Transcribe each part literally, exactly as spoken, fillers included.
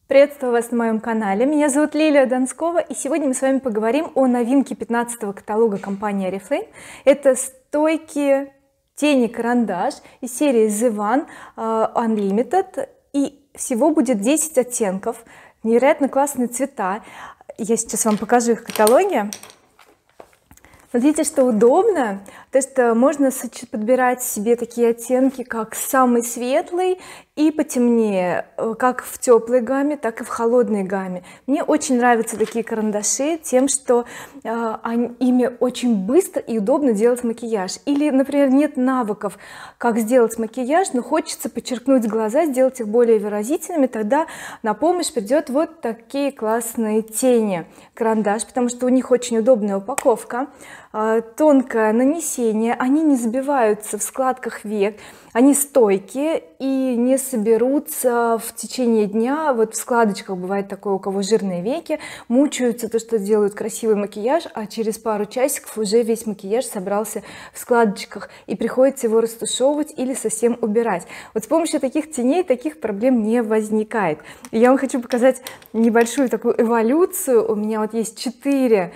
Приветствую вас на моем канале. Меня зовут Лилия Донскова, и сегодня мы с вами поговорим о новинке пятнадцатого каталога компании oriflame. Это стойкие тени карандаш из серии The One Unlimited, и всего будет десять оттенков, невероятно классные цвета. Я сейчас вам покажу их в каталоге. Смотрите, что удобно, то что можно подбирать себе такие оттенки, как самый светлый и потемнее, как в теплой гамме, так и в холодной гамме. Мне очень нравятся такие карандаши тем, что э, они, ими очень быстро и удобно делать макияж. Или, например, нет навыков, как сделать макияж, но хочется подчеркнуть глаза, сделать их более выразительными, тогда на помощь придет вот такие классные тени карандаш, потому что у них очень удобная упаковка, э, тонкое нанесение, они не забиваются в складках век, они стойкие и не соберутся в течение дня. Вот в складочках бывает такое, у кого жирные веки, мучаются, то что делают красивый макияж, а через пару часиков уже весь макияж собрался в складочках и приходится его растушевывать или совсем убирать. Вот с помощью таких теней таких проблем не возникает. И я вам хочу показать небольшую такую эволюцию. У меня вот есть четыре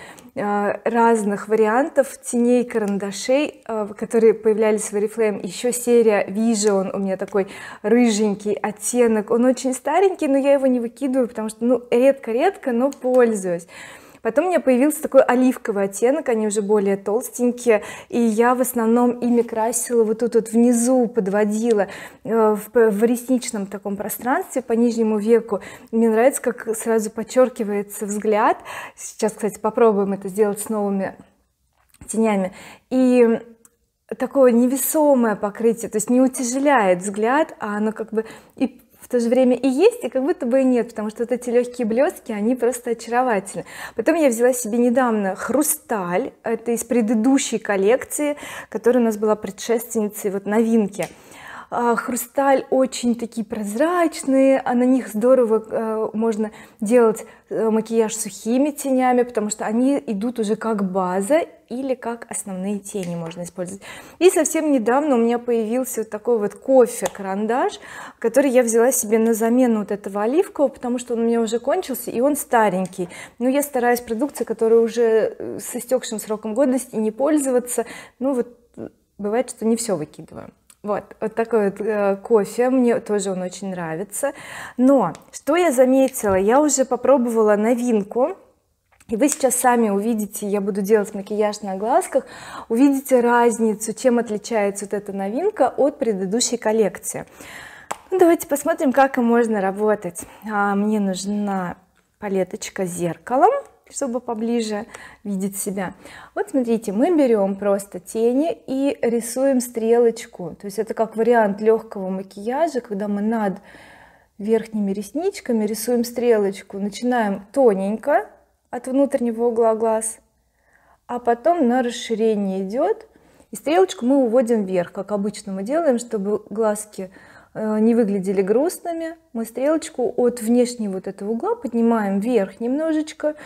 разных вариантов теней карандашей, которые появлялись в oriflame. Еще серия Vision, у меня такой рыженький оттенок, он очень старенький, но я его не выкидываю, потому что ну редко-редко, но пользуюсь. Потом у меня появился такой оливковый оттенок, они уже более толстенькие, и я в основном ими красила вот тут вот внизу, подводила в, в ресничном таком пространстве по нижнему веку. Мне нравится, как сразу подчеркивается взгляд. Сейчас, кстати, попробуем это сделать с новыми тенями. И такое невесомое покрытие, то есть не утяжеляет взгляд, а оно как бы и в то же время и есть, и как будто бы и нет, потому что вот эти легкие блестки, они просто очаровательны. Потом я взяла себе недавно хрусталь, это из предыдущей коллекции, которая у нас была предшественницей вот новинки. Хрусталь очень такие прозрачные, а на них здорово можно делать макияж сухими тенями, потому что они идут уже как база или как основные тени можно использовать. И совсем недавно у меня появился вот такой вот кофе карандаш, который я взяла себе на замену вот этого оливкового, потому что он у меня уже кончился и он старенький. Но я стараюсь продукцией, которая уже с истекшим сроком годности, не пользоваться. Ну вот бывает, что не все выкидываю. Вот, вот такой вот э, кофе, мне тоже он очень нравится. Но что я заметила, я уже попробовала новинку, и вы сейчас сами увидите, я буду делать макияж на глазках, увидите разницу, чем отличается вот эта новинка от предыдущей коллекции. Ну, давайте посмотрим, как им можно работать. А, мне нужна палеточка с зеркалом, чтобы поближе видеть себя. Вот смотрите, мы берем просто тени и рисуем стрелочку, то есть это как вариант легкого макияжа, когда мы над верхними ресничками рисуем стрелочку, начинаем тоненько от внутреннего угла глаз, а потом на расширение идет, и стрелочку мы уводим вверх, как обычно мы делаем, чтобы глазки не выглядели грустными. Мы стрелочку от внешнего вот этого угла поднимаем вверх немножечко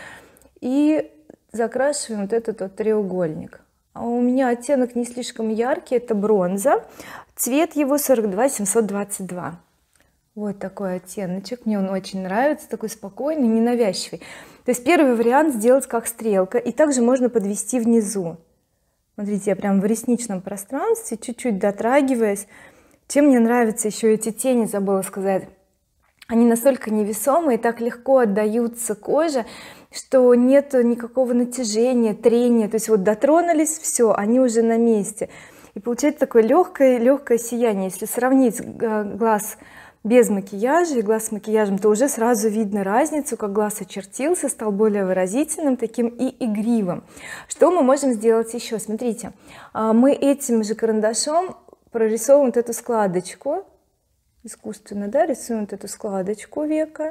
и закрашиваем вот этот вот треугольник. А у меня оттенок не слишком яркий, это бронза, цвет его сорок два семьсот двадцать два. Вот такой оттеночек, мне он очень нравится, такой спокойный, ненавязчивый. То есть первый вариант сделать как стрелка, и также можно подвести внизу. Смотрите, я прям в ресничном пространстве, чуть-чуть дотрагиваясь. Чем мне нравятся еще эти тени, забыла сказать, они настолько невесомые, так легко отдаются коже, что нет никакого натяжения, трения, то есть вот дотронулись, все, они уже на месте, и получается такое легкое легкое сияние. Если сравнить глаз без макияжа и глаз с макияжем, то уже сразу видно разницу, как глаз очертился, стал более выразительным таким и игривым. Что мы можем сделать еще? Смотрите, мы этим же карандашом прорисовываем вот эту складочку искусственно, да, рисуем вот эту складочку века,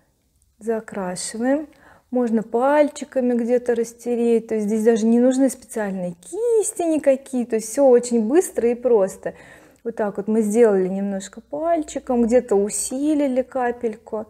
закрашиваем, можно пальчиками где-то растереть, то есть здесь даже не нужны специальные кисти никакие, то есть все очень быстро и просто. Вот так вот мы сделали немножко пальчиком, где-то усилили капельку,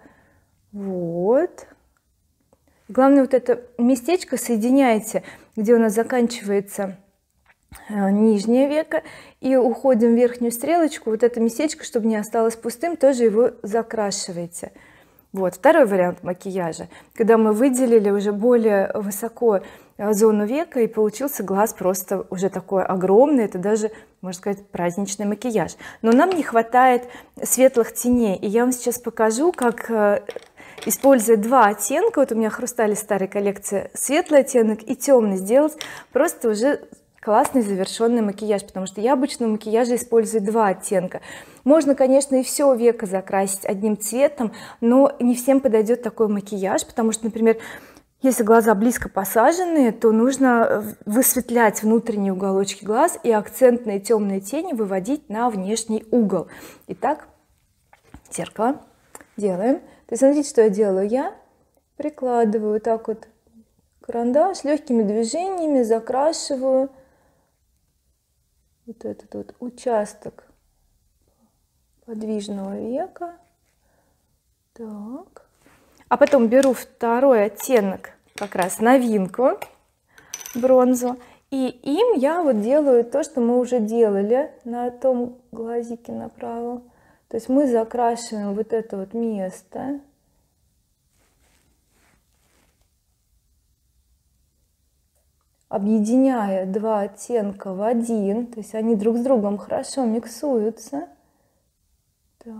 вот. Главное, вот это местечко соединяйте, где у нас заканчивается нижнее веко, и уходим в верхнюю стрелочку, вот это местечко, чтобы не осталось пустым, тоже его закрашивайте. Вот второй вариант макияжа, когда мы выделили уже более высоко зону века и получился глаз просто уже такой огромный. Это даже, можно сказать, праздничный макияж. Но нам не хватает светлых теней, и я вам сейчас покажу, как, используя два оттенка, вот у меня хрусталь старой коллекции, светлый оттенок и темный, сделать просто уже классный завершенный макияж, потому что я обычно в макияже использую два оттенка. Можно, конечно, и все веко закрасить одним цветом, но не всем подойдет такой макияж, потому что, например, если глаза близко посаженные, то нужно высветлять внутренние уголочки глаз и акцентные темные тени выводить на внешний угол. Итак, зеркало делаем. То есть смотрите, что я делаю. Я прикладываю так вот карандаш, легкими движениями закрашиваю вот этот вот участок подвижного века. Так, а потом беру второй оттенок, как раз новинку, бронзу, и им я вот делаю то, что мы уже делали на том глазике направо. То есть мы закрашиваем вот это вот место, объединяя два оттенка в один, то есть они друг с другом хорошо миксуются. Так.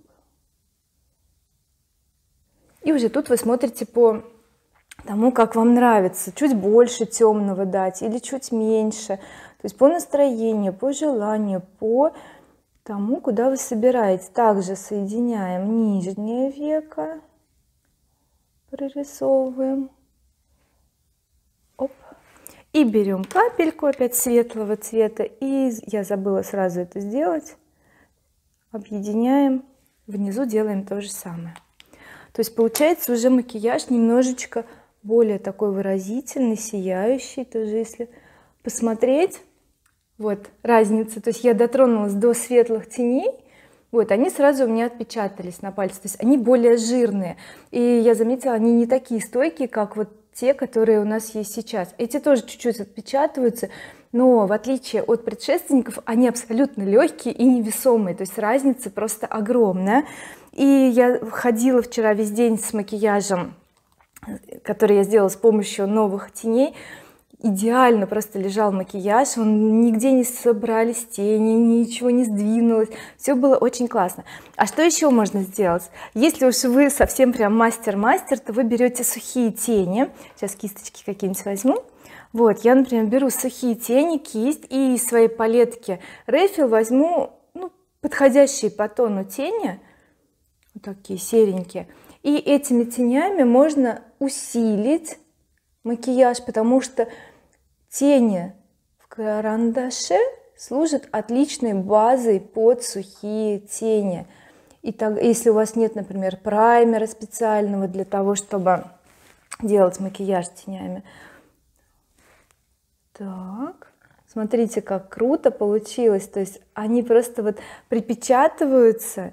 И уже тут вы смотрите по тому, как вам нравится, чуть больше темного дать или чуть меньше, то есть по настроению, по желанию, по тому, куда вы собираете. Также соединяем нижнее веко, прорисовываем. Оп. И берем капельку опять светлого цвета, и я забыла сразу это сделать, объединяем, внизу делаем то же самое. То есть получается уже макияж немножечко более такой выразительный, сияющий. Тоже если посмотреть, вот разница, то есть я дотронулась до светлых теней, вот они сразу у меня отпечатались на пальце, то есть они более жирные, и я заметила, они не такие стойкие, как вот те, которые у нас есть сейчас. Эти тоже чуть-чуть отпечатываются, но в отличие от предшественников они абсолютно легкие и невесомые, то есть разница просто огромная. И я ходила вчера весь день с макияжем, который я сделала с помощью новых теней. Идеально просто лежал макияж, он нигде не собрались тени, ничего не сдвинулось, все было очень классно. А что еще можно сделать? Если уж вы совсем прям мастер-мастер, то вы берете сухие тени. Сейчас кисточки какие-нибудь возьму. Вот я, например, беру сухие тени, кисть, и из своей палетки Refill возьму, ну, подходящие по тону тени, вот такие серенькие, и этими тенями можно усилить макияж, потому что тени в карандаше служат отличной базой под сухие тени. И так, если у вас нет, например, праймера специального для того, чтобы делать макияж тенями, так, смотрите, как круто получилось. То есть они просто вот припечатываются,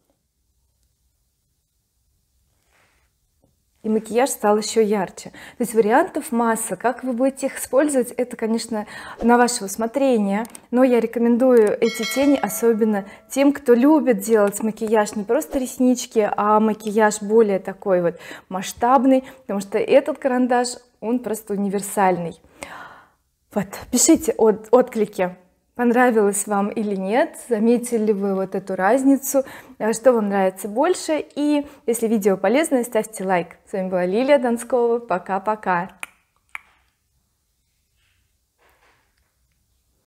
и макияж стал еще ярче. То есть вариантов масса. Как вы будете их использовать, это, конечно, на ваше усмотрение, но я рекомендую эти тени особенно тем, кто любит делать макияж не просто реснички, а макияж более такой вот масштабный, потому что этот карандаш, он просто универсальный. Вот, пишите от, отклики, понравилось вам или нет, заметили вы вот эту разницу, что вам нравится больше. И если видео полезное, ставьте лайк. С вами была Лилия Донскова, пока-пока.